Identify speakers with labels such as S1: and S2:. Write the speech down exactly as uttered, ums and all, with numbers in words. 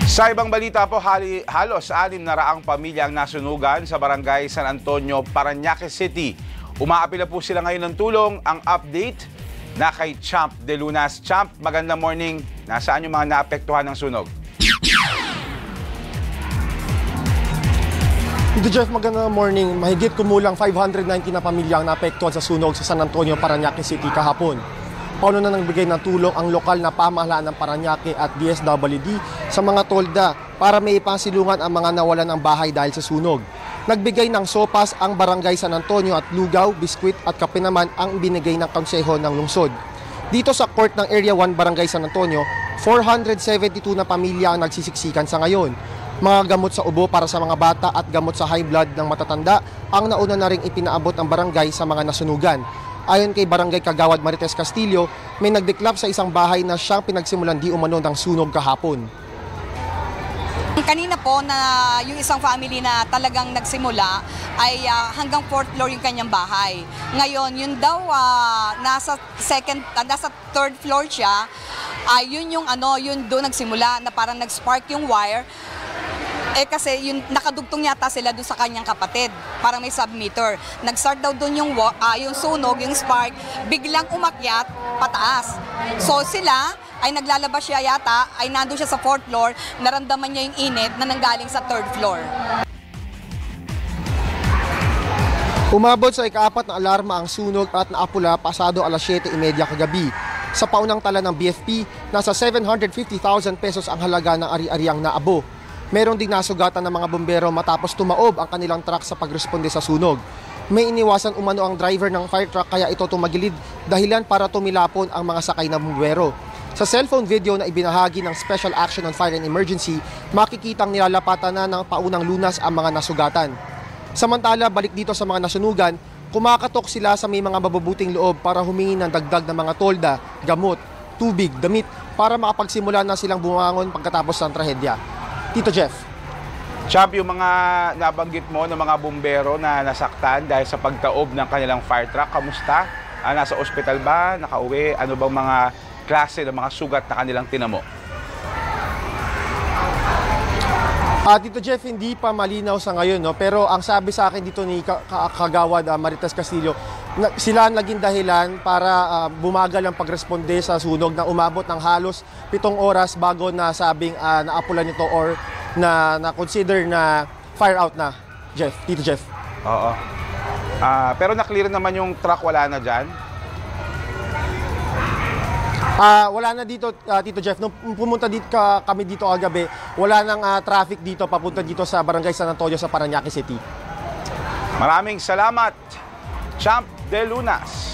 S1: Sa ibang balita po, hali, halos anim na raang pamilya ang nasunugan sa barangay San Antonio, Parañaque City. Umaapila po sila ngayon ng tulong. Ang update na kay Champ De Lunas. Champ, magandang morning. Nasaan yung mga naapektuhan ng sunog?
S2: Dito Jeff, magandang morning. Mahigit kumulang five hundred ninety na pamilya ang naapektuhan sa sunog sa San Antonio, Parañaque City kahapon. Pauno na nagbigay ng tulong ang lokal na pamahalaan ng Parañaque at D S W D sa mga tolda para may ipasilungan ang mga nawalan ng bahay dahil sa sunog. Nagbigay ng sopas ang barangay San Antonio at lugaw, biskwit at kape naman ang binigay ng konseho ng lungsod. Dito sa court ng Area one Barangay San Antonio, four hundred seventy-two na pamilya ang nagsisiksikan sa ngayon. Mga gamot sa ubo para sa mga bata at gamot sa high blood ng matatanda ang nauna na ring ipinaabot ng barangay sa mga nasunugan. Ayon kay Barangay Kagawad Marites Castillo, may nagdeklap sa isang bahay na siyang pinagsimulan di umano ng sunog kahapon.
S3: Kanina po na yung isang family na talagang nagsimula ay uh, hanggang fourth floor yung kanyang bahay. Ngayon, yun daw uh, nasa second uh, nasa third floor siya. Uh, yun yung ano, yun doon nagsimula na parang nag-spark yung wire. Eh kasi yung nakadugtong yata sila doon sa kanyang kapatid, parang may submeter. Nag-start daw doon yung, uh, yung sunog, yung spark, biglang umakyat pataas. So sila ay naglalabas siya yata, ay nandun siya sa fourth floor, naramdaman niya yung init na nanggaling sa third floor.
S2: Umabot sa ikaapat na alarma ang sunog at naapula pasado alas siyete trenta kagabi. Sa paunang tala ng B F P, nasa seven hundred fifty thousand pesos ang halaga ng ari-ariang naabo. Meron ding nasugatan ng mga bumbero matapos tumaob ang kanilang truck sa pagresponde sa sunog. May iniwasan umano ang driver ng fire truck kaya ito tumagilid dahilan para tumilapon ang mga sakay na bumbero. Sa cellphone video na ibinahagi ng Special Action on Fire and Emergency, makikitang nilalapatan na ng paunang lunas ang mga nasugatan. Samantala, balik dito sa mga nasunugan, kumakatok sila sa may mga mabubuting loob para humingi ng dagdag ng mga tolda, gamot, tubig, damit para makapagsimula na silang bumangon pagkatapos ng trahedya. Tito Jeff.
S1: Champ, yung mga nabanggit mo ng mga bumbero na nasaktan dahil sa pagtaob ng kanilang fire truck, kamusta? Ah, nasa ospital ba? Nakauwi? Ano bang mga klase ng mga sugat na kanilang tinamo?
S2: Uh, Tito Jeff, hindi pa malinaw sa ngayon, no? Pero ang sabi sa akin dito ni Kagawad uh, Marites Castillo, na, sila ang naging dahilan para uh, bumagal ang pagresponde sa sunog na umabot ng halos pitong oras bago na sabing uh, naapulan nito or na na-consider na fire out na, Jeff, Tito Jeff.
S1: Oo. Uh, pero na-clear naman yung truck, wala na dyan?
S2: Uh, wala na dito, uh, Tito Jeff. Nung pumunta dito ka, kami dito kagabi, wala nang uh, traffic dito papunta dito sa Barangay San Antonio sa Parañaque City.
S1: Maraming salamat, Champ De Lunas.